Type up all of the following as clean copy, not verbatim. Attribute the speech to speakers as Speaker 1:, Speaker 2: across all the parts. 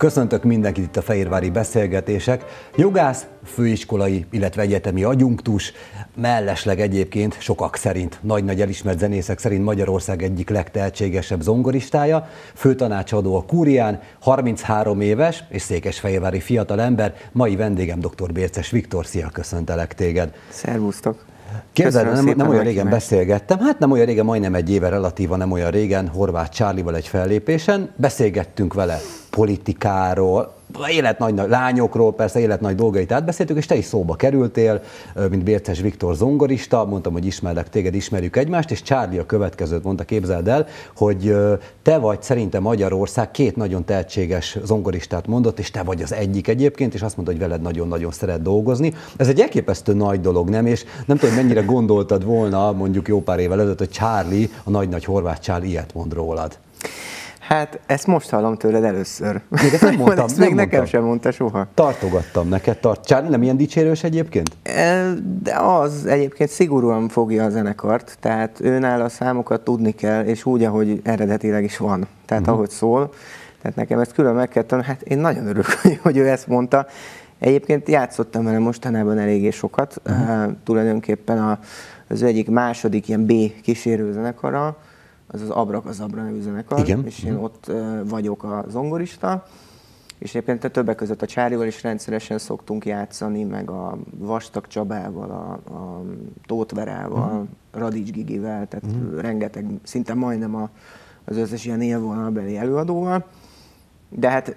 Speaker 1: Köszöntök mindenkit itt a Fehérvári Beszélgetések. Jogász, főiskolai, illetve egyetemi adjunktus, mellesleg egyébként sokak szerint, nagy-nagy elismert zenészek szerint Magyarország egyik legtehetségesebb zongoristája, főtanácsadó a Kúrián, 33 éves és székesfehérvári fiatalember, mai vendégem dr. Bérces Viktor. Szia, köszöntelek téged.
Speaker 2: Szervusztok.
Speaker 1: Képzeld, nem olyan régen beszélgettem, hát nem olyan régen, majdnem egy éve, relatívan nem olyan régen, Horváth Csárlival egy fellépésen, beszélgettünk vele politikáról, élet nagy lányokról, persze élet nagy dolgait átbeszéltük, és te is szóba kerültél, mint Bérces Viktor zongorista, mondtam, hogy ismerlek téged, ismerjük egymást, és Csárli a következőt mondta, képzeld el, hogy te vagy szerintem Magyarország két nagyon tehetséges zongoristát mondott, és te vagy az egyik egyébként, és azt mondta, hogy veled nagyon-nagyon szeret dolgozni. Ez egy elképesztő nagy dolog, nem? És nem tudom, mennyire gondoltad volna mondjuk jó pár évvel ezelőtt, hogy Csárli, a nagy-nagy Horváth Csárli ilyet mond rólad.
Speaker 2: Hát ezt most hallom tőled először.
Speaker 1: Még ezt nem mondtam.
Speaker 2: Ezt még nekem sem mondta soha.
Speaker 1: Tartogattam neked. Csárli nem ilyen dicsérős egyébként?
Speaker 2: De az egyébként szigorúan fogja a zenekart, tehát őnála a számokat tudni kell, és úgy, ahogy eredetileg is van. Tehát ahogy szól. Tehát nekem ezt külön meg kell tanulni. Hát én nagyon örülök, hogy ő ezt mondta. Egyébként játszottam vele mostanában eléggé sokat. Tulajdonképpen az egyik második ilyen B kísérő zenekarral, az Abrakazabra nevű zenekar, igen. És én ott vagyok a zongorista, és egyébként többek között a Csárlival is rendszeresen szoktunk játszani, meg a Vastag Csabával, a Tóth Verával, Radics Gigivel, tehát rengeteg, szinte majdnem az összes ilyen élvonalbeli előadóval, de hát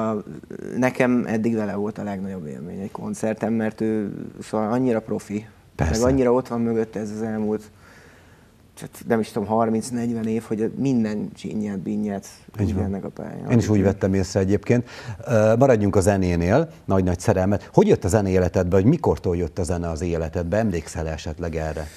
Speaker 2: nekem eddig vele volt a legnagyobb élmény egy koncerten, mert ő szóval annyira profi, persze. Meg annyira ott van mögött ez az elmúlt, nem is tudom, 30-40 év, hogy minden csinyát, binnyát ennek a pályán.
Speaker 1: Én is úgy vettem észre egyébként. Maradjunk a zenénél, nagy-nagy szerelmet. Hogy jött a zene életedbe, vagy mikortól jött a zene az életedbe? Emlékszel esetleg erre?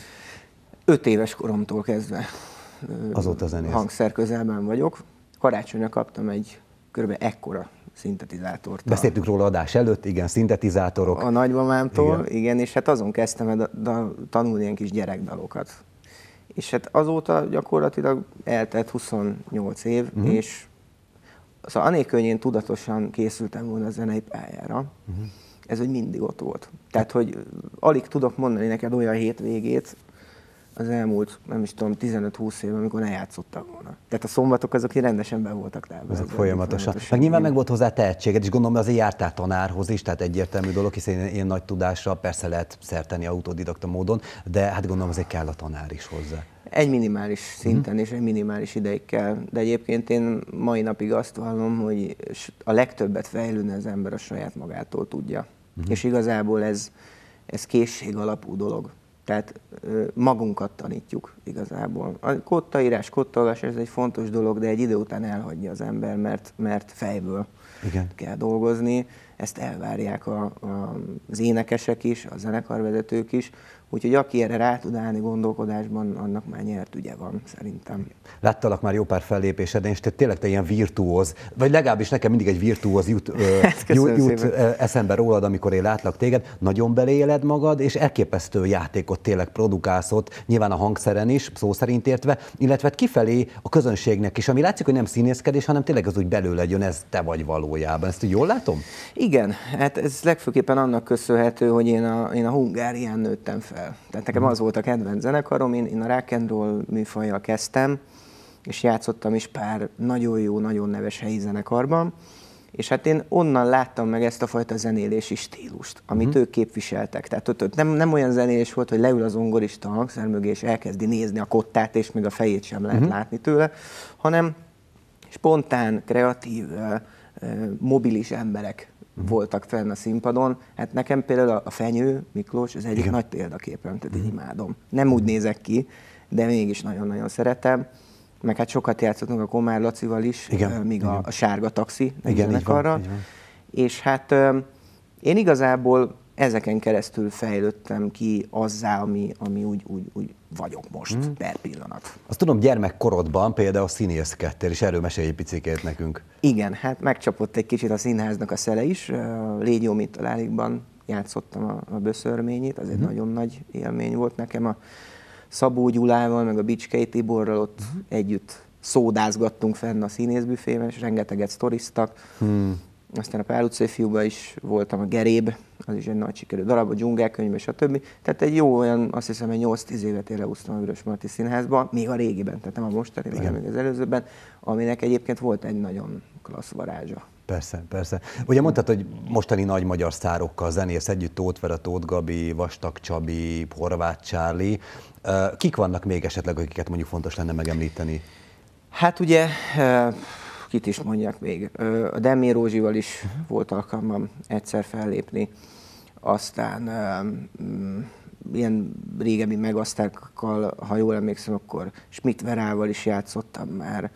Speaker 2: 5 éves koromtól kezdve
Speaker 1: azóta zenész.
Speaker 2: Hangszer közelben vagyok. Karácsonyra kaptam egy körülbelül ekkora szintetizátort.
Speaker 1: Beszéltünk róla adás előtt, igen, szintetizátorok.
Speaker 2: A nagymamámtól, igen, és hát azon kezdtem tanulni ilyen kis gyerekdalokat. És hát azóta gyakorlatilag eltelt 28 év, és szóval anélkül, hogy én tudatosan készültem volna a zenei pályára, ez hogy mindig ott volt. Tehát, hogy alig tudok mondani neked olyan hétvégét az elmúlt, nem is tudom, 15-20 év, amikor ne játszottak volna. Tehát a szombatok azok rendesen be voltak táblázva.
Speaker 1: Folyamatosan. Meg nyilván meg volt hozzá tehetséged, és gondolom azért jártál tanárhoz is, tehát egyértelmű dolog, hiszen ilyen nagy tudásra persze lehet szerteni autodidakta módon, de hát gondolom azért kell a tanár is hozzá.
Speaker 2: Egy minimális szinten és egy minimális ideig kell, de egyébként én mai napig azt vallom, hogy a legtöbbet fejlődni az ember a saját magától tudja. És igazából ez készség alapú dolog. Tehát magunkat tanítjuk igazából. A kódtaírás, kódtolvás, ez egy fontos dolog, de egy idő után elhagyja az ember, mert fejből kell dolgozni. Ezt elvárják az énekesek is, a zenekarvezetők is. Úgyhogy aki erre rá tud állni gondolkodásban, annak már nyert ügye van, szerintem.
Speaker 1: Láttalak már jó pár fellépéseden, és tényleg te ilyen virtuóz, vagy legalábbis nekem mindig egy virtuóz jut eszembe rólad, amikor én látlak téged. Nagyon beleéled magad, és elképesztő játékot tényleg produkálsz ott, nyilván a hangszeren is, szó szerint értve, illetve kifelé a közönségnek is, ami látszik, hogy nem színészkedés, hanem tényleg az úgy belőled jön, ez te vagy valójában. Ezt úgy jól látom?
Speaker 2: Igen, hát ez legfőképpen annak köszönhető, hogy én a Hungárián nőttem fel. Tehát nekem az volt a kedvenc zenekarom, én a rock and roll műfajjal kezdtem, és játszottam is pár nagyon jó, nagyon neves helyi zenekarban, és hát én onnan láttam meg ezt a fajta zenélési stílust, amit ők képviseltek. Tehát ott nem olyan zenélés volt, hogy leül a zongorista a hangszer mögé, és elkezdi nézni a kottát, és még a fejét sem lehet látni tőle, hanem spontán, kreatív, mobilis emberek voltak fenn a színpadon. Hát nekem például a Fenyő Miklós, ez egyik nagy példaképem, tehát imádom. Nem úgy nézek ki, de mégis nagyon-nagyon szeretem. Meg hát sokat játszottunk a Komár Lacival is, míg a Sárga Taxi zenekarra. És hát én igazából ezeken keresztül fejlődtem ki azzá, ami úgy vagyok most per pillanat.
Speaker 1: Azt tudom, gyermekkorodban például színészkedtél, és erről mesélj egy picikét nekünk.
Speaker 2: Igen, hát megcsapott egy kicsit a színháznak a szele is. Légy jó, mit találikban játszottam a Böszörményit, az egy nagyon nagy élmény volt nekem. A Szabó Gyulával, meg a Bicskei Tiborral ott együtt szódázgattunk fenn a színészbüfében, és rengeteget sztoriztak. Aztán a Pál utcai fiúban is voltam, a Geréb, az is egy nagy sikerű darab, a Dzsungelkönyv, stb. Tehát egy jó olyan, azt hiszem, egy 8-10 évet én leúztam a Vörösmarty Színházban, még a régiben, tehát nem a mostani, hanem még az előzőben, aminek egyébként volt egy nagyon klassz varázsa.
Speaker 1: Persze, persze. Ugye mondtad, hogy mostani nagy magyar sztárokkal zenész együtt, Tóth Vera, Tóth Gabi, Vastag Csabi, Horváth Charlie. Kik vannak még esetleg, akiket mondjuk fontos lenne megemlíteni?
Speaker 2: Hát ugye, kit is mondjak még, a Demmér Rózsival is volt alkalmam egyszer fellépni, aztán ilyen régebbi megasztákkal, ha jól emlékszem, akkor Schmidt Verával is játszottam már,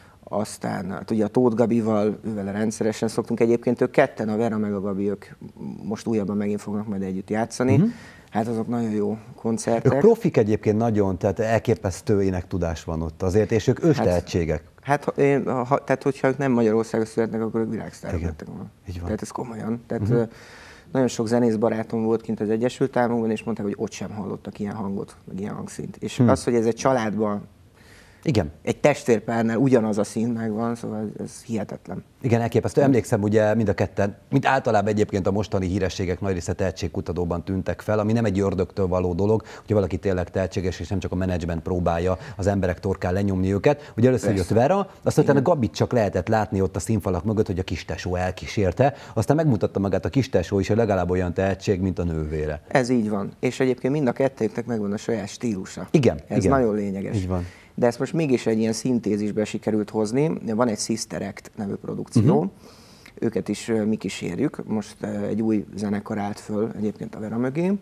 Speaker 2: aztán hát ugye a Tóth Gabival, ővele rendszeresen szoktunk, egyébként ők ketten, a Vera meg a Gabi, ők most újabban megint fognak majd együtt játszani. Hát azok nagyon jó koncertek.
Speaker 1: Ők profik egyébként nagyon, tehát elképesztő énektudás van ott azért, és ők őstehetségek.
Speaker 2: Tehát hogyha ők nem Magyarországon születnek, akkor ők világsztárok lettek volna. Tehát ez komolyan. Tehát nagyon sok zenész barátom volt kint az Egyesült Államokban, és mondták, hogy ott sem hallottak ilyen hangot, meg ilyen hangszínt. És az, hogy ez egy családban,
Speaker 1: igen,
Speaker 2: egy testvérpárnál ugyanaz a szín megvan, szóval ez hihetetlen.
Speaker 1: Igen, elképesztő. Emlékszem, ugye mind a ketten, mint általában egyébként a mostani hírességek nagy része tehetségkutatóban tűntek fel, ami nem egy ördögtől való dolog, hogy valaki tényleg tehetséges, és nem csak a menedzsment próbálja az emberek torkán lenyomni őket. Ugye először jött Vera, aztán a Gabit csak lehetett látni ott a színfalak mögött, hogy a kistesó elkísérte, aztán megmutatta magát a kistesó is, hogy legalább olyan tehetség, mint a nővére.
Speaker 2: Ez így van. És egyébként mind a kettőknek megvan a saját stílusa.
Speaker 1: Igen.
Speaker 2: Ez nagyon lényeges.
Speaker 1: Így van.
Speaker 2: De ezt most mégis egy ilyen szintézisbe sikerült hozni. Van egy Sister Act nevű produkció, őket is mi kísérjük. Most egy új zenekar állt föl egyébként a Vera mögé,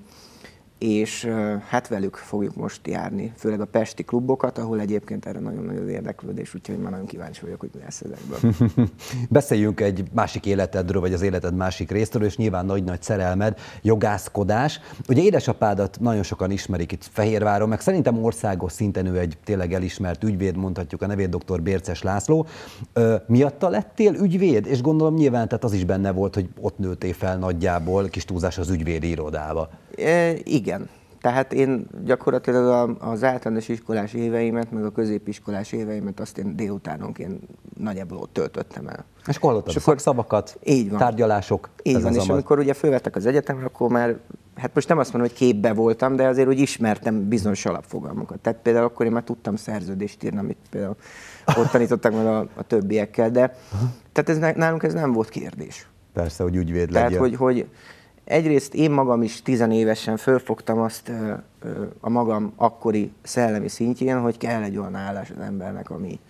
Speaker 2: és hát velük fogjuk most járni, főleg a pesti klubokat, ahol egyébként erre nagyon nagy az érdeklődés, úgyhogy már nagyon kíváncsi vagyok, hogy mi lesz ezekből.
Speaker 1: Beszéljünk egy másik életedről, vagy az életed másik részéről, és nyilván nagy-nagy szerelmed, jogászkodás. Ugye édesapádat nagyon sokan ismerik itt Fehérváron, meg szerintem országos szinten ő egy tényleg elismert ügyvéd, mondhatjuk a nevét, dr. Bérces László. Miatta lettél ügyvéd? És gondolom nyilván tehát az is benne volt, hogy ott nőttél fel nagyjából, kis túlzás, az ügyvédi irodába.
Speaker 2: Igen. Tehát én gyakorlatilag az általános iskolás éveimet, meg a középiskolás éveimet azt én délutánonként nagyjából ott töltöttem el.
Speaker 1: És akkor hallottad a szakszavakat, tárgyalások.
Speaker 2: Így van, és amikor ugye fölvettek az egyetemre, akkor már, hát most nem azt mondom, hogy képbe voltam, de azért úgy ismertem bizonyos alapfogalmakat. Tehát például akkor én már tudtam szerződést írni, amit például ott tanítottak meg a többiekkel, de tehát nálunk ez nem volt kérdés.
Speaker 1: Persze, hogy ügyvéd legyél.
Speaker 2: Tehát, hogy egyrészt én magam is 10 évesen fölfogtam azt a magam akkori szellemi szintjén, hogy kell egy olyan állás az embernek, ami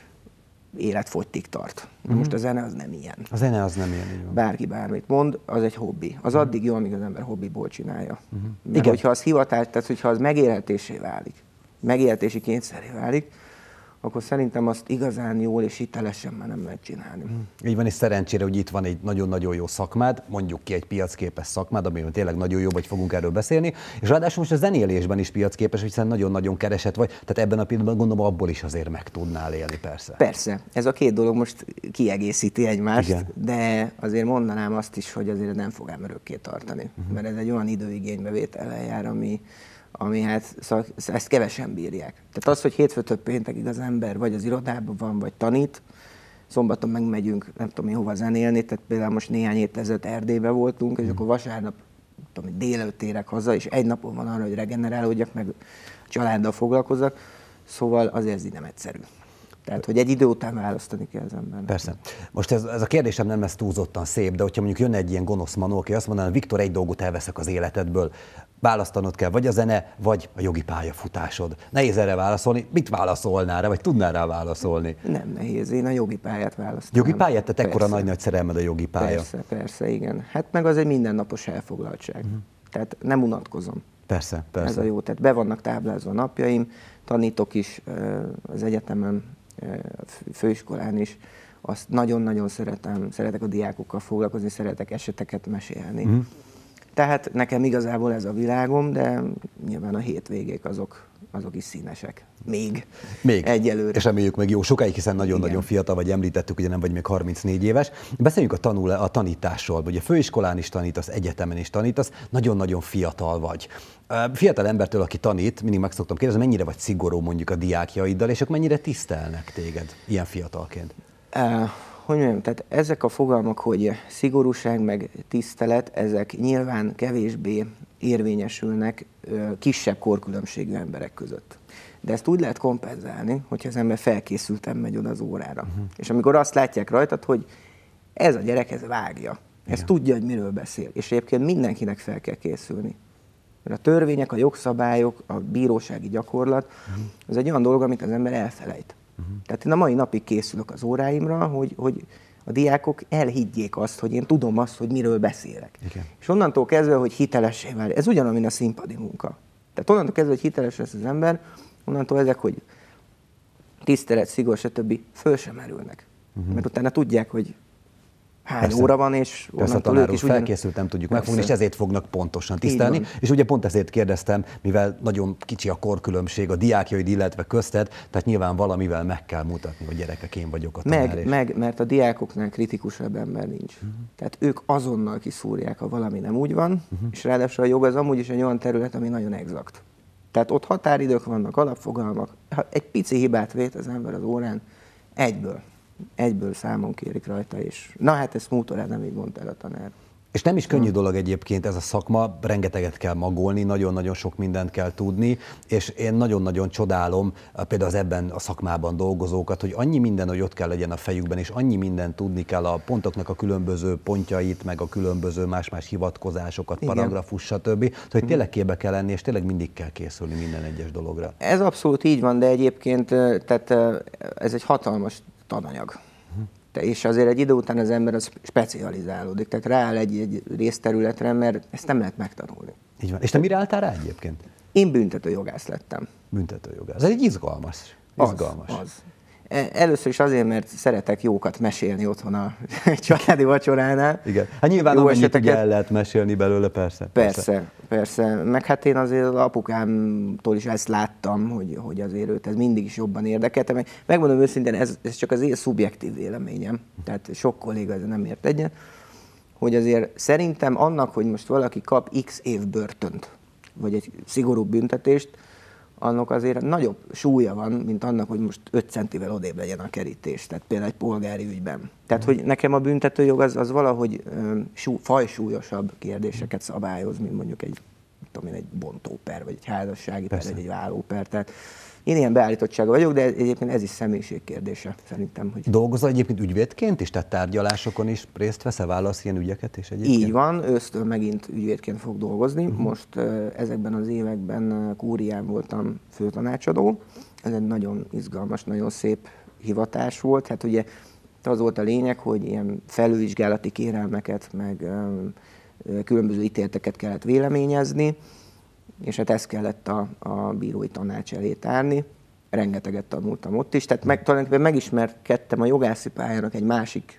Speaker 2: életfogytig tart. Most a zene az nem ilyen.
Speaker 1: A zene az nem ilyen, így van.
Speaker 2: Bárki bármit mond, az egy hobbi. Az addig jó, amíg az ember hobbiból csinálja. Mert hogyha az hivatás, tehát hogyha az megélhetésé válik, megélhetési kényszeré válik, akkor szerintem azt igazán jól és hitelesen már nem lehet csinálni.
Speaker 1: Így van, és szerencsére, hogy itt van egy nagyon-nagyon jó szakmád, mondjuk ki egy piacképes szakmád, amiben tényleg nagyon jó, vagy fogunk erről beszélni, és ráadásul most a zenélésben is piacképes, hiszen nagyon-nagyon keresett vagy, tehát ebben a pillanatban gondolom abból is azért meg tudnál élni, persze.
Speaker 2: Persze, ez a két dolog most kiegészíti egymást, de azért mondanám azt is, hogy azért nem fog ám örökké tartani, mert ez egy olyan időigénybevétellel jár, ami hát szóval ezt kevesen bírják. Tehát az, hogy hétfőtől péntekig az ember vagy az irodában van, vagy tanít, szombaton megmegyünk, nem tudom én hova zenélni, tehát például most néhány héttel ezelőtt Erdélyben voltunk, és akkor vasárnap délelőtt érek haza, és egy napon van arra, hogy regenerálódjak, meg a családdal foglalkozzak, szóval azért ez így nem egyszerű. Tehát, hogy egy idő után választani kell az embernek.
Speaker 1: Persze. Most ez a kérdésem nem lesz túlzottan szép, de hogyha mondjuk jönne egy ilyen gonosz manó, aki azt mondaná, Viktor, egy dolgot elveszek az életedből, választanod kell, vagy a zene, vagy a jogi pályafutásod. Nehéz erre válaszolni. Mit válaszolnál rá, vagy tudnál rá válaszolni?
Speaker 2: Nem nehéz, én a jogi pályát választanám.
Speaker 1: Jogi pályát? Tehát ekkora nagy szerelmed a jogi pálya.
Speaker 2: Persze, igen. Hát meg az egy mindennapos elfoglaltság. Tehát nem unatkozom.
Speaker 1: Persze.
Speaker 2: Ez a jó. Tehát be vannak táblázva a napjaim, tanítok is az egyetemen, főiskolán is. Azt nagyon-nagyon szeretek a diákokkal foglalkozni, szeretek eseteket mesélni. Tehát nekem igazából ez a világom, de nyilván a hétvégék azok is színesek. Még. Egyelőre.
Speaker 1: És reméljük meg jó sokáig, hiszen nagyon-nagyon fiatal vagy, említettük, ugye nem vagy még 34 éves. Beszéljünk a tanításról. Ugye főiskolán is tanítasz, egyetemen is tanítasz, nagyon-nagyon fiatal vagy. Fiatal embertől, aki tanít, mindig meg szoktam kérdezni, mennyire vagy szigorú mondjuk a diákjaiddal, és ők mennyire tisztelnek téged ilyen fiatalként?
Speaker 2: hogy mondjam, tehát ezek a fogalmak, hogy szigorúság meg tisztelet, ezek nyilván kevésbé érvényesülnek kisebb korkülönbségű emberek között. De ezt úgy lehet kompenzálni, hogyha az ember felkészülten megy oda az órára. És amikor azt látják rajtad, hogy ez a gyerek, ez vágja. Ez tudja, hogy miről beszél. És egyébként mindenkinek fel kell készülni. Mert a törvények, a jogszabályok, a bírósági gyakorlat, az egy olyan dolog, amit az ember elfelejt. Tehát én a mai napig készülök az óráimra, hogy a diákok elhiggyék azt, hogy én tudom azt, hogy miről beszélek. Igen. És onnantól kezdve, hogy hitelessé válik. Ez ugyanaz, mint a színpadi munka. Tehát onnantól kezdve, hogy hiteles lesz az ember, onnantól ezek, hogy tisztelet, szigor, stb. Föl sem merülnek. Mert utána tudják, hogy hány óra van, és
Speaker 1: onnantól ők is felkészült, nem tudjuk megfogni, és ezért fognak pontosan tisztelni. És ugye pont ezért kérdeztem, mivel nagyon kicsi a korkülönbség a diákjaid, illetve közted, tehát nyilván valamivel meg kell mutatni, hogy gyerekek, én vagyok a tanár.
Speaker 2: Mert a diákoknál kritikusabb ember nincs. Tehát ők azonnal kiszúrják, ha valami nem úgy van, és ráadásul a jog az amúgy is egy olyan terület, ami nagyon exakt. Tehát ott határidők vannak, alapfogalmak. Ha egy pici hibát vét az ember az órán, egyből számon kérik rajta, és na hát ezt múltorán nem így mondta el a tanár.
Speaker 1: És nem is könnyű dolog egyébként ez a szakma, rengeteget kell magolni, nagyon-nagyon sok mindent kell tudni, és én nagyon-nagyon csodálom például az ebben a szakmában dolgozókat, hogy annyi minden, hogy ott kell legyen a fejükben, és annyi mindent tudni kell a pontoknak a különböző pontjait, meg a különböző más-más hivatkozásokat, paragrafus, stb. Hogy tényleg képbe kell lenni, és tényleg mindig kell készülni minden egyes dologra.
Speaker 2: Ez abszolút így van, de egyébként tehát ez egy hatalmas tananyag. És azért egy idő után az ember az specializálódik, tehát rááll egy részterületre, mert ezt nem lehet megtanulni.
Speaker 1: Így van. És te mire álltál rá egyébként?
Speaker 2: Én büntetőjogász lettem.
Speaker 1: Büntetőjogász. Ez egy izgalmas.
Speaker 2: Az. Először is azért, mert szeretek jókat mesélni otthon a családi vacsoránál.
Speaker 1: Igen. Hát nyilván amennyit ugye el lehet mesélni belőle, persze.
Speaker 2: Persze. Meg hát én azért az apukámtól is ezt láttam, hogy azért őt ez mindig is jobban érdekelte. Megmondom őszintén, ez csak az én szubjektív véleményem, tehát sok kolléga ezzel nem ért egyet, hogy azért szerintem annak, hogy most valaki kap x év börtönt, vagy egy szigorúbb büntetést, annak azért nagyobb súlya van, mint annak, hogy most 5 centivel odébb legyen a kerítés, tehát például egy polgári ügyben. Tehát, hogy nekem a büntetőjog az valahogy fajsúlyosabb kérdéseket szabályoz, mint mondjuk egy bontóper, vagy egy házassági per, vagy egy vállóper. Tehát én ilyen beállítottsága vagyok, de egyébként ez is személyiség kérdése, szerintem. Hogy...
Speaker 1: Dolgozol egyébként ügyvédként is, tehát tárgyalásokon is részt veszel, válasz ilyen ügyeket is egyébként?
Speaker 2: Így van, ősztől megint ügyvédként fog dolgozni. Most ezekben az években Kúrián voltam főtanácsadó. Ez egy nagyon izgalmas, nagyon szép hivatás volt. Hát ugye az volt a lényeg, hogy ilyen felülvizsgálati kérelmeket, meg különböző ítéleteket kellett véleményezni, és hát ezt kellett a bírói tanács elé tárni. Rengeteget tanultam ott is, tehát tulajdonképpen megismerkedtem a jogászi pályának egy másik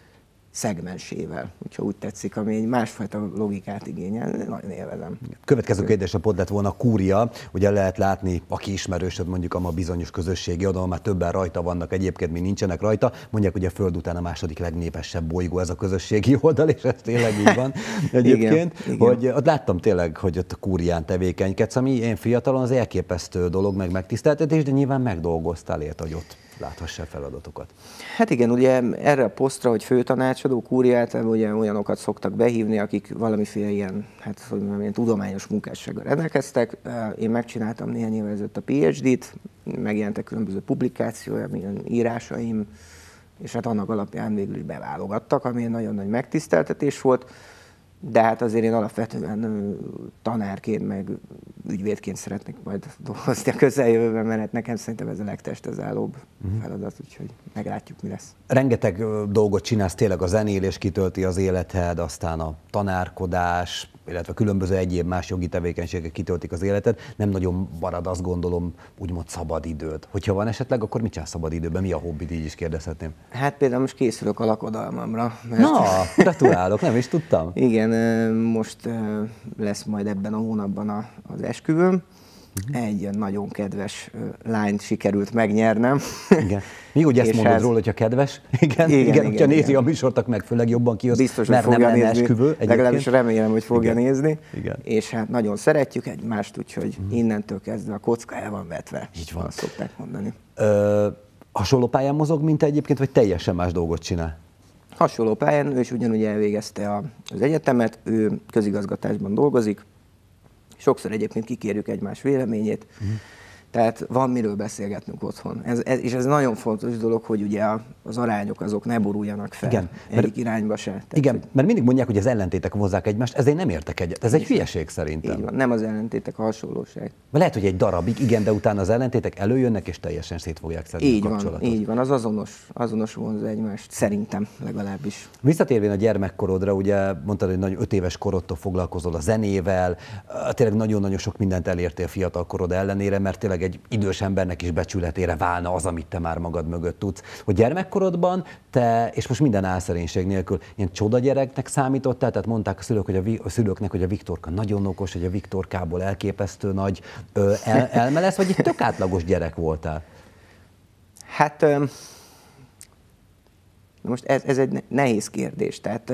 Speaker 2: szegmensével, hogyha úgy tetszik, ami egy másfajta logikát igényel, nagyon élvezem.
Speaker 1: Következő kérdés pont lett volna Kúria, ugye lehet látni, aki ismerősöd mondjuk a bizonyos közösségi oldalon, már többen rajta vannak, egyébként mi nincsenek rajta, mondják, hogy a Föld után a második legnépesebb bolygó ez a közösségi oldal, és ez tényleg így van egyébként, igen. Hogy ott láttam tényleg, hogy ott a Kúrián tevékenykedsz, ami én fiatalon az elképesztő dolog, meg megtiszteltetés, de nyilván megdolgoztál érte, hogy ott láthassál feladatokat.
Speaker 2: Hát igen, ugye erre a posztra, hogy főtanácsadó, Kúriát, ugye olyanokat szoktak behívni, akik valamiféle ilyen, ilyen tudományos munkássággal rendelkeztek. Én megcsináltam néhány évvel ezelőtt a PhD-t, megjelentek különböző publikációja, milyen írásaim, és hát annak alapján végül is beválogattak, ami egy nagyon nagy megtiszteltetés volt. De hát azért én alapvetően tanárként, meg ügyvédként szeretnék majd dolgozni a közeljövőben, mert nekem szerintem ez a legtestezálóbb feladat, úgyhogy meglátjuk, mi lesz.
Speaker 1: Rengeteg dolgot csinálsz, tényleg a zenélés kitölti az életed, aztán a tanárkodás, illetve különböző egyéb más jogi tevékenységek kitöltik az életed. Nem nagyon marad, azt gondolom, úgymond szabadidőd. Hogyha van esetleg, akkor mit csinálsz szabadidőben? Mi a hobbid, így is kérdezhetném.
Speaker 2: Hát például most készülök a lakodalmamra. Mert...
Speaker 1: Na, gratulálok, nem is tudtam.
Speaker 2: Igen, most lesz majd ebben a hónapban az esküvőm. Egy nagyon kedves lányt sikerült megnyernem.
Speaker 1: Igen. Mi úgy ezt mondod róla, hogyha kedves? Igen, hogyha nézi a műsortak meg, főleg jobban kihoz,
Speaker 2: biztos,
Speaker 1: mert nem lenne esküvő.
Speaker 2: Legalábbis remélem, hogy fogja nézni.
Speaker 1: Igen.
Speaker 2: És hát nagyon szeretjük egymást, úgyhogy innentől kezdve a kocka el van vetve.
Speaker 1: Így van.
Speaker 2: Azt szokták mondani.
Speaker 1: Hasonló pályán mozog, mint te egyébként, vagy teljesen más dolgot csinál?
Speaker 2: Hasonló pályán, ő is ugyanúgy elvégezte az egyetemet, ő közigazgatásban dolgozik, sokszor egyébként kikérjük egymás véleményét, tehát van miről beszélgetnünk otthon. És ez nagyon fontos dolog, hogy ugye az arányok azok ne boruljanak fel. Igen, egyik irányba se. Tehát,
Speaker 1: igen, mert mindig mondják, hogy az ellentétek hozzák egymást, ezért nem értek egyet. Ez egy hülyeség szerintem.
Speaker 2: Így van, nem az ellentétek, a hasonlóság.
Speaker 1: Mert lehet, hogy egy darabig, igen, de utána az ellentétek előjönnek, és teljesen szét fogják szedni a kapcsolatot.
Speaker 2: Így van, az azonos vonza egymást, szerintem legalábbis.
Speaker 1: Visszatérvén a gyermekkorodra, ugye mondtad, hogy nagyon 5 éves korodtól foglalkozol a zenével, tényleg nagyon-nagyon sok mindent elértél fiatal korod ellenére, mert tényleg egy idős embernek is becsületére válna az, amit te már magad mögött tudsz. Hogy gyermekkorodban te, és most minden álszerénység nélkül, ilyen csodagyereknek számítottál, tehát mondták a szülőknek, hogy a Viktorka nagyon okos, hogy a Viktorkából elképesztő nagy elme lesz, vagy egy tök átlagos gyerek voltál?
Speaker 2: Hát most ez egy nehéz kérdés. Tehát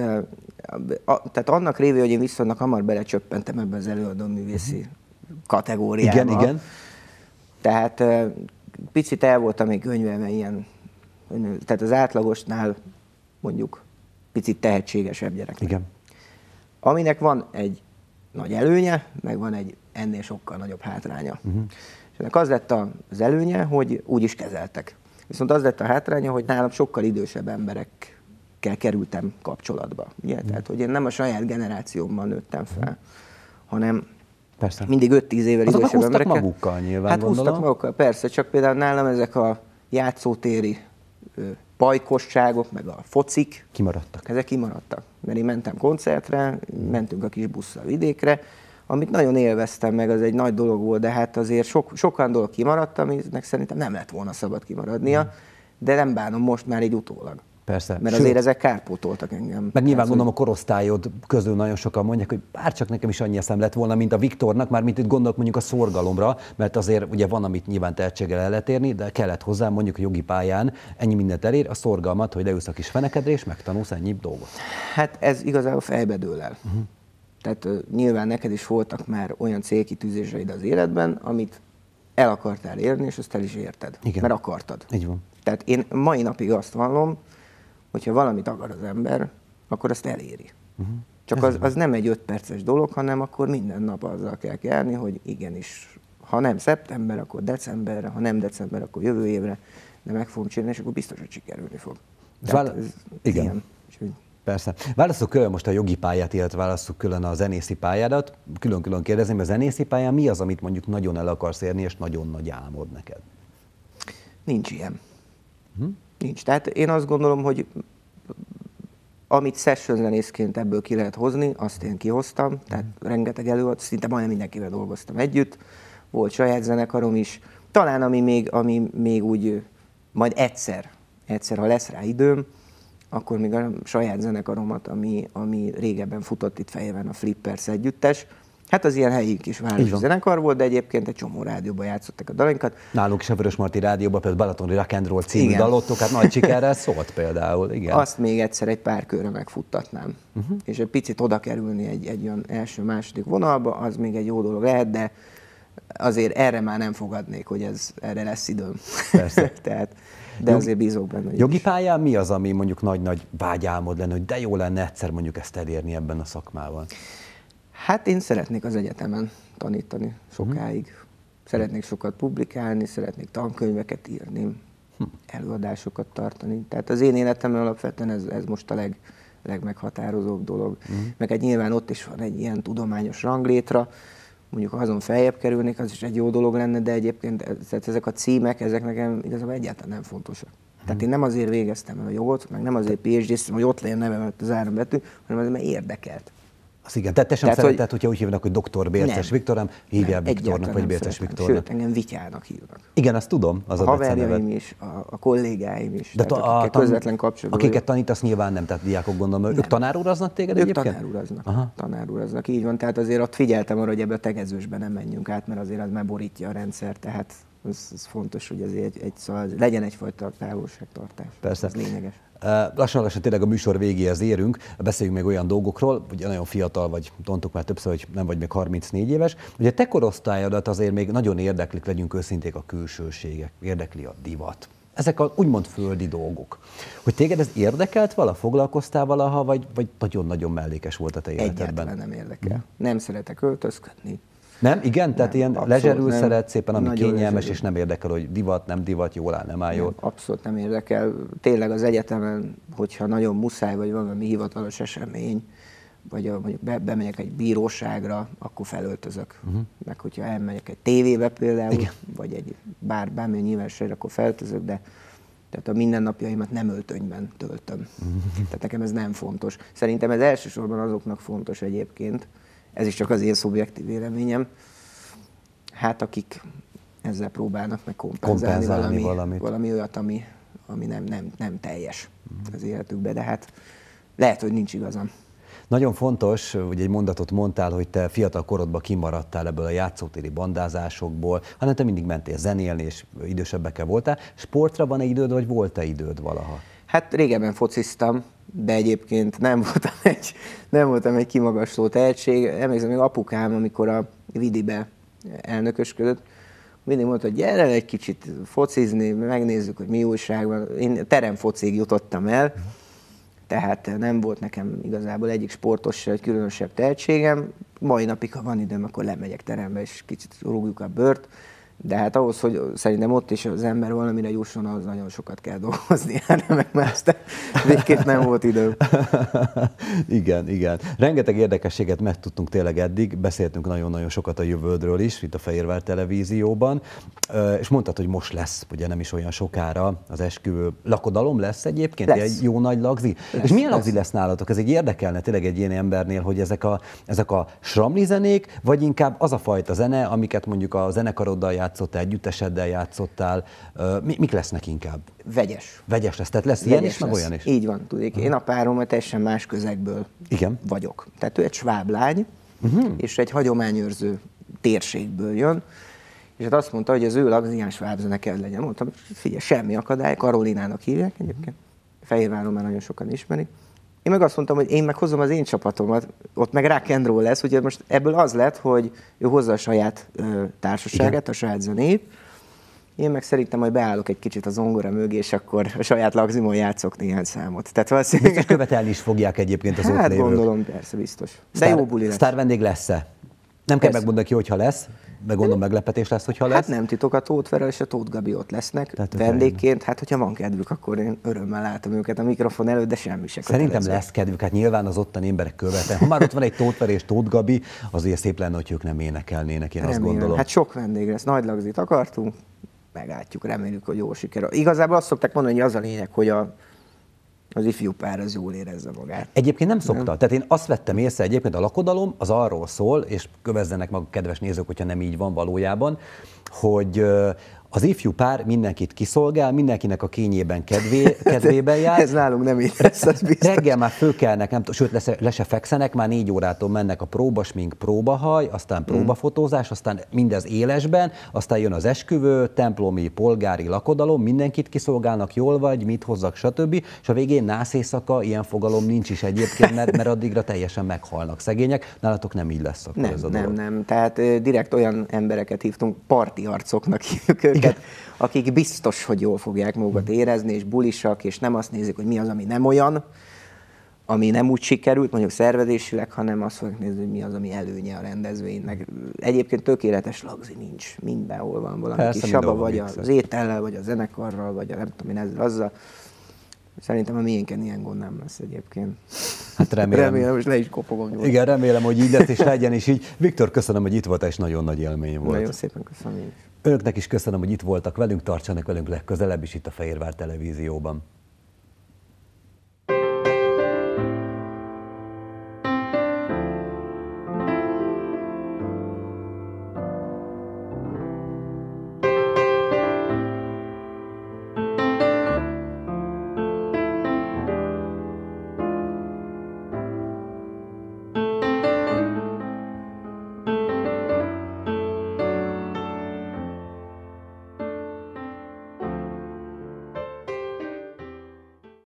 Speaker 2: annak révén, hogy én viszonylag hamar belecsöppentem ebbe az előadóművészi kategóriába.
Speaker 1: Igen.
Speaker 2: Tehát picit el voltam még könyvelve ilyen, tehát az átlagosnál mondjuk picit tehetségesebb gyerek.
Speaker 1: Igen.
Speaker 2: Aminek van egy nagy előnye, meg van egy ennél sokkal nagyobb hátránya. És ennek az lett az előnye, hogy úgy is kezeltek. Viszont az lett a hátránya, hogy nálam sokkal idősebb emberekkel kerültem kapcsolatba. Ugye? Tehát, hogy én nem a saját generációmmal nőttem fel, hanem
Speaker 1: persze.
Speaker 2: Mindig 5-10 évvel idősebb emberekkel.
Speaker 1: magukkal nyilván,
Speaker 2: hát
Speaker 1: gondolom.
Speaker 2: húztak magukkal, persze, csak például nálam ezek a játszótéri pajkosságok, meg a focik.
Speaker 1: Kimaradtak.
Speaker 2: Ezek kimaradtak. Mert én mentem koncertre, mentünk a kis busszal vidékre, amit nagyon élveztem, meg az egy nagy dolog volt, de hát azért sokan dolog kimaradt, aminek szerintem nem lett volna szabad kimaradnia, de nem bánom most már így utólag.
Speaker 1: Persze.
Speaker 2: Mert azért ezek kárpótoltak engem.
Speaker 1: Meg nyilván gondolom a korosztályod közül nagyon sokan mondják, hogy bárcsak nekem is annyi eszem lett volna, mint a Viktornak, már mint itt gondolok mondjuk a szorgalomra, mert azért ugye van, amit nyilván tehetséggel el lehet érni, de kellett hozzá mondjuk a jogi pályán ennyi mindent elér, a szorgalmat, hogy leülsz a kis fenekedre és megtanulsz ennyi dolgot.
Speaker 2: Hát ez igazából fejbe dől el. Tehát nyilván neked is voltak már olyan célkitűzéseid az életben, amit el akartál érni, és azt el is érted.
Speaker 1: Igen.
Speaker 2: Mert akartad.
Speaker 1: Így van.
Speaker 2: Tehát én mai napig azt vallom, hogyha valamit akar az ember, akkor azt eléri. Csak az nem egy 5 perces dolog, hanem akkor minden nap azzal kell kelni, hogy igenis, ha nem szeptember, akkor decemberre, ha nem december, akkor jövő évre, de meg fogom csinálni, és akkor biztos, hogy sikerülni fog.
Speaker 1: Igen.
Speaker 2: Ilyen.
Speaker 1: Persze. Válasszuk külön most a jogi pályát, illetve válasszuk külön a zenészi pályádat. Külön-külön kérdezni, mert a zenészi pályán mi az, amit mondjuk nagyon el akarsz érni, és nagyon nagy álmod neked?
Speaker 2: Nincs ilyen. Nincs. Tehát én azt gondolom, hogy amit session zenészként ebből ki lehet hozni, azt én kihoztam. Tehát rengeteg előadó, szinte majdnem mindenkivel dolgoztam együtt. Volt saját zenekarom is. Talán ami még úgy majd egyszer, ha lesz rá időm, akkor még a saját zenekaromat, ami régebben futott itt Fejében, a Flippers együttes. Hát az ilyen helyi kis városi zenekar volt, de egyébként egy csomó rádióban játszottak a dalinkat.
Speaker 1: Nálunk is a Vörösmarty rádióban például Balatoni Rock and Roll című dalottok, hát nagy sikerrel szólt például. Igen.
Speaker 2: Azt még egyszer egy pár körre megfuttatnám. És egy picit oda kerülni egy olyan első-második vonalba, az még egy jó dolog lehet, de azért erre már nem fogadnék, hogy erre lesz időm.
Speaker 1: Persze.
Speaker 2: Tehát, de azért bízok benne.
Speaker 1: Jogi pályán mi az, ami mondjuk nagy-nagy vágyálmod lenne, hogy de jó lenne egyszer mondjuk ezt elérni ebben a szakmában?
Speaker 2: Hát én szeretnék az egyetemen tanítani sokáig. Szeretnék sokat publikálni, szeretnék tankönyveket írni, előadásokat tartani. Tehát az én életemben alapvetően ez most a legmeghatározóbb dolog. Meg hát nyilván ott is van egy ilyen tudományos ranglétra, mondjuk ha azon feljebb kerülnék, az is egy jó dolog lenne, de egyébként ezek a címek, ezek nekem igazából egyáltalán nem fontosak. Tehát én nem azért végeztem el a jogot, meg nem azért PhD-ztem, hogy ott legyen nevem előtt az árumbetű, hanem azért, mert érdekelt.
Speaker 1: Az igen, tehát te sem szereted, hogyha úgy hívnak, hogy Dr. Bérces Viktor, hanem hívjál Viktornak, vagy Bérces Viktornak.
Speaker 2: Sőt, engem Vityának hívnak.
Speaker 1: Igen, azt tudom, az
Speaker 2: a haverjaim is, a kollégáim is,
Speaker 1: de
Speaker 2: akikkel közvetlen kapcsolatban.
Speaker 1: Akiket tanítasz nyilván nem, tehát diákok gondolom, ők tanáruraznak téged egyébként?
Speaker 2: Tanáruraznak, így van, tehát azért ott figyeltem arra, hogy ebbe a tegezősbe nem menjünk át, mert azért az már borítja a rendszer, tehát ez fontos, hogy azért szóval legyen egyfajta távolságtartás.
Speaker 1: Persze.
Speaker 2: Ez lényeges.
Speaker 1: Lassan tényleg a műsor végéhez érünk, beszéljünk még olyan dolgokról, ugye nagyon fiatal vagy, mondtuk már többször, hogy nem vagy még 34 éves. Ugye te korosztályodat azért még nagyon érdeklik, legyünk őszinték, a külsőségek, érdekli a divat, ezek a úgymond földi dolgok. Hogy téged ez érdekelt vala, foglalkoztál valaha, vagy nagyon-nagyon mellékes volt a te életedben?
Speaker 2: Egyáltalán nem érdekel. Nem szeretek öltözködni.
Speaker 1: Nem? Igen? Tehát ilyen lezserül szeret szépen, ami
Speaker 2: Nagyon
Speaker 1: kényelmes,
Speaker 2: lezserül.
Speaker 1: és nem érdekel, hogy divat, nem divat, jól áll, nem áll jól.
Speaker 2: Abszolút nem érdekel. Tényleg az egyetemen, hogyha nagyon muszáj, vagy valami hivatalos esemény, vagy mondjuk bemegyek egy bíróságra, akkor felöltözök. Meg hogyha elmegyek egy tévébe például,
Speaker 1: igen,
Speaker 2: vagy egy bármilyen nyilvánosságra, akkor felöltözök, de tehát a mindennapjaimat nem öltönyben töltöm. Tehát nekem ez nem fontos. Szerintem ez elsősorban azoknak fontos egyébként, ez is csak az én szubjektív véleményem, hát akik ezzel próbálnak meg kompenzálni valami olyat, ami nem teljes az életükben, de hát lehet, hogy nincs igazam.
Speaker 1: Nagyon fontos, hogy egy mondatot mondtál, hogy te fiatal korodban kimaradtál ebből a játszótéri bandázásokból, hanem te mindig mentél zenélni, és idősebbekkel voltál. Sportra van-e időd, vagy volt-e időd valaha?
Speaker 2: Hát régebben fociztam, de egyébként nem voltam egy kimagasló tehetség. Emlékszem, még apukám, amikor a Vidibe elnökösködött, mindig mondta, hogy gyere egy kicsit focizni, megnézzük, hogy mi újság van. Én teremfocig jutottam el, tehát nem volt nekem igazából egyik sportos, egy különösebb tehetségem. Mai napig, ha van időm, akkor lemegyek terembe, és kicsit rúgjuk a bőrt. De hát ahhoz, hogy szerintem ott is az ember valamire jusson, ahhoz nagyon sokat kell dolgozni, nem ezt végképp nem volt időm.
Speaker 1: Igen. Rengeteg érdekességet megtudtunk tényleg eddig, beszéltünk nagyon-nagyon sokat a jövődről is, itt a Fehérvár Televízióban, és mondtad, hogy most lesz, ugye nem is olyan sokára az esküvő. Lakodalom lesz egyébként?
Speaker 2: Lesz.
Speaker 1: Egy jó nagy lagzi? Lesz, és milyen lagzi lesz nálatok? Ez egy érdekelne tényleg egy ilyen embernél, hogy ezek a sramli zenék, vagy inkább az a fajta zene, amiket mondjuk a zenekaroddal játszottál, együtteseddel játszottál, mik lesznek inkább?
Speaker 2: Vegyes.
Speaker 1: Vegyes lesz, tehát lesz ilyen is, meg olyan is?
Speaker 2: Így van, tudjuk. Én a párommal teljesen más közegből vagyok. Tehát ő egy sváb lány, és egy hagyományőrző térségből jön, és hát azt mondta, hogy az ő lagzián sváb zene kell legyen. Mondtam, figyelj, semmi akadály, Karolinának hívják egyébként, Fehérváron már nagyon sokan ismerik. Én meg azt mondtam, hogy én meg hozom az én csapatomat, ott meg rock and roll lesz, úgyhogy most ebből az lett, hogy ő hozza a saját társaságát, a saját zenét, én meg szerintem majd beállok egy kicsit a zongora mögé, és akkor a saját lagzimon játszok néhány számot. Tehát valószínűleg...
Speaker 1: Biztos követelni is fogják egyébként az ott lévők.
Speaker 2: Hát gondolom, persze, biztos. De jó buli lesz.
Speaker 1: Sztár vendég lesz-e? Nem kell megmondani ki, hogyha lesz, meg gondolom meglepetés lesz, hogyha lesz.
Speaker 2: Hát nem titok, a Tóth Vera és a Tóth Gabi ott lesznek. Tehát vendégként, hát hogyha van kedvük, akkor én örömmel látom őket a mikrofon előtt, de semmi se kötelező.
Speaker 1: Szerintem lesz kedvük, hát nyilván az ottani emberek követel. Ha már ott van egy Tóth Vera és Tóth Gabi, azért szép lenne, hogy ők nem énekelnének, én azt gondolom.
Speaker 2: Hát sok vendég lesz, nagy lagzit akartunk, megálltjuk, reméljük, hogy jól sikerül. Igazából azt szokták mondani, hogy az a lényeg, hogy az ifjú pár az jól érezze magát.
Speaker 1: Egyébként nem szokta. Tehát én azt vettem észre, egyébként a lakodalom az arról szól, és kövezzenek meg a kedves nézők, hogyha nem így van valójában, hogy az ifjú pár mindenkit kiszolgál, mindenkinek a kényében, kedvében jár.
Speaker 2: Ez nálunk nem így lesz, az biztos.
Speaker 1: Reggel már fölkelnek, sőt le se fekszenek, már 4 órától mennek a próbasmink, próbahaj, aztán próbafotózás, aztán mindez élesben, aztán jön az esküvő, templomi, polgári lakodalom, mindenkit kiszolgálnak, jól vagy, mit hozzak, stb. És a végén nász éjszaka, ilyen fogalom nincs is egyébként, mert addigra teljesen meghalnak szegények. Nálatok nem így lesz akkor ez a dolog.
Speaker 2: Nem. Tehát direkt olyan embereket hívtunk, parti arcoknak hívjuk őket, akik biztos, hogy jól fogják magukat érezni, és bulisak, és nem azt nézik, hogy mi az, ami nem olyan, ami nem úgy sikerült, mondjuk szervezésileg, hanem azt fogják nézni, hogy mi az, ami előnye a rendezvénynek. Egyébként tökéletes lagzi nincs, mindenhol van valami
Speaker 1: persze,
Speaker 2: kis saba, vagy az étellel, vagy a zenekarral, vagy a nem tudom én ezzel, azzal. Szerintem a miénken ilyen gond nem lesz egyébként.
Speaker 1: Hát remélem,
Speaker 2: most le is kopogom.
Speaker 1: Igen, remélem, hogy így lesz, és legyen is így. Viktor, köszönöm, hogy itt voltál, és nagyon nagy élmény volt.
Speaker 2: Nagyon szépen köszönöm én is.
Speaker 1: Önöknek is köszönöm, hogy itt voltak velünk, tartsanak velünk legközelebb is itt a Fehérvár Televízióban.